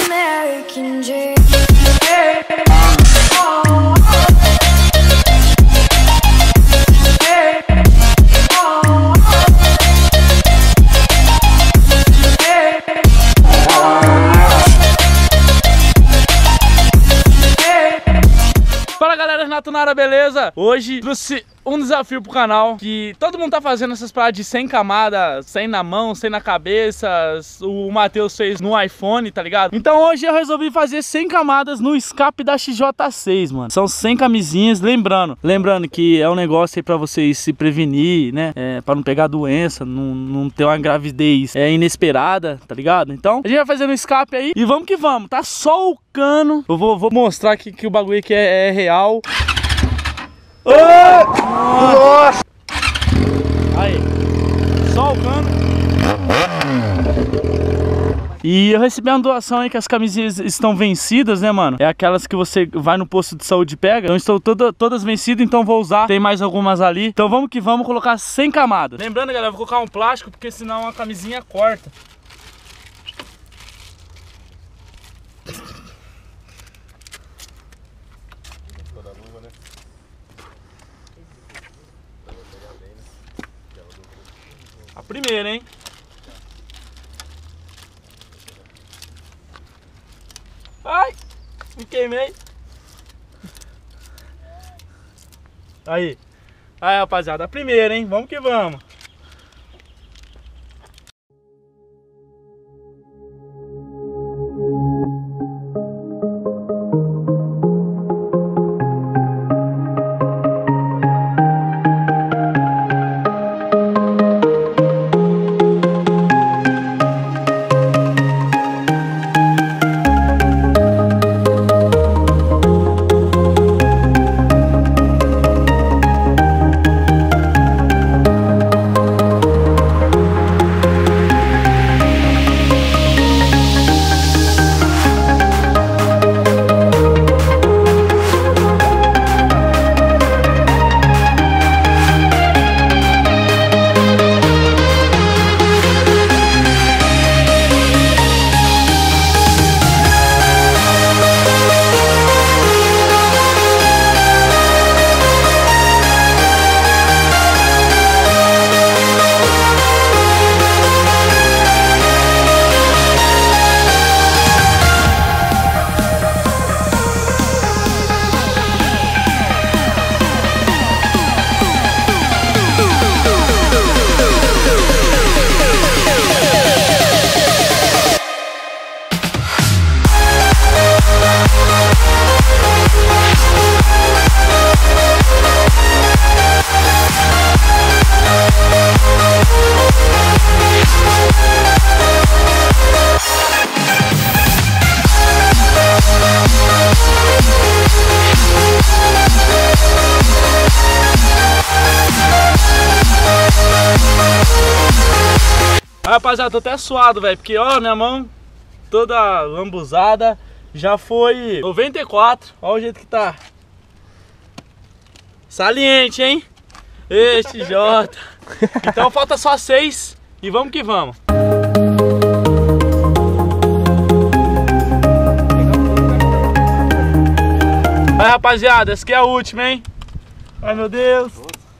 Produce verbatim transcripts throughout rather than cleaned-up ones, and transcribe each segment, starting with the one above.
American dream. Fala galera, Renato Nara, beleza? Hoje trouxe um desafio pro canal, que todo mundo tá fazendo essas paradas de cem camadas, cem na mão, cem na cabeça. O Matheus fez no iPhone, tá ligado? Então hoje eu resolvi fazer cem camadas no escape da X J seis, mano. São cem camisinhas, lembrando, lembrando que é um negócio aí pra vocês se prevenir, né? É, pra não pegar doença, não, não ter uma gravidez é, inesperada, tá ligado? Então a gente vai fazer no escape aí e vamos que vamos, tá só o cano. Eu vou, vou mostrar aqui que o bagulho aqui é, é real. Oh! Nossa! Aí, só o cano. E eu recebi uma doação aí que as camisinhas estão vencidas, né, mano? É aquelas que você vai no posto de saúde e pega. Então estão toda, todas vencidas, então vou usar. Tem mais algumas ali. Então vamos que vamos colocar cem camadas. Lembrando, galera, eu vou colocar um plástico, porque senão a camisinha corta. A primeira, hein? Ai, me queimei. Aí. Aí, rapaziada, a primeira, hein? Vamos que vamos. Aí, rapaziada, tô até suado, velho, porque ó, minha mão toda lambuzada. Já foi noventa e quatro, ó o jeito que tá. Saliente, hein? Este J. Então falta só seis e vamos que vamos. Aí, rapaziada, essa aqui é a última, hein? Ai, meu Deus.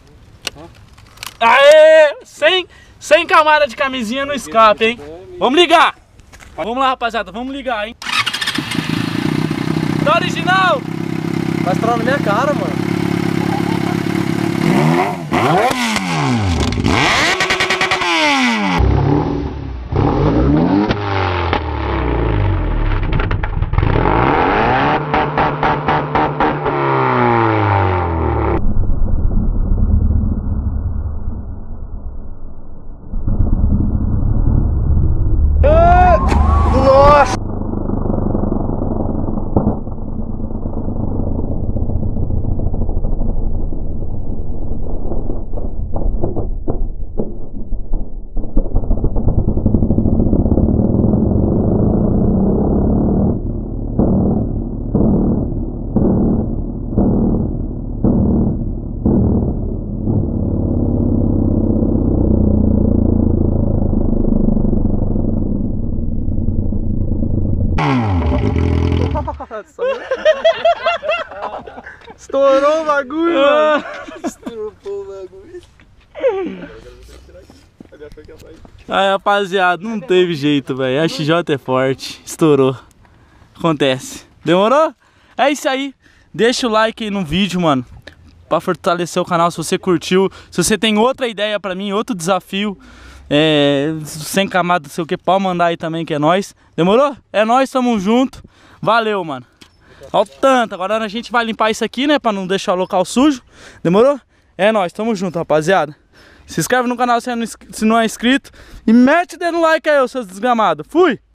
Aê! cem, cem camadas de camisinha no escape, hein? Vamos ligar! Vamos lá, rapaziada, vamos ligar, hein? Tá original! Vai estourar na minha cara, mano. Estourou o bagulho, Ah. mano. Estourou o bagulho. Aí, rapaziada, não teve jeito, velho. A X J é forte. Estourou. Acontece. Demorou? É isso aí. Deixa o like aí no vídeo, mano, pra fortalecer o canal se você curtiu. Se você tem outra ideia pra mim, outro desafio, é, sem camada, não sei o que, pode mandar aí também, que é nóis. Demorou? É nóis, tamo junto. Valeu, mano. Olha o tanto. Agora a gente vai limpar isso aqui, né, pra não deixar o local sujo. Demorou? É nóis, tamo junto, rapaziada. Se inscreve no canal se não é inscrito e mete o dedo no like aí, seus desgramados. Fui!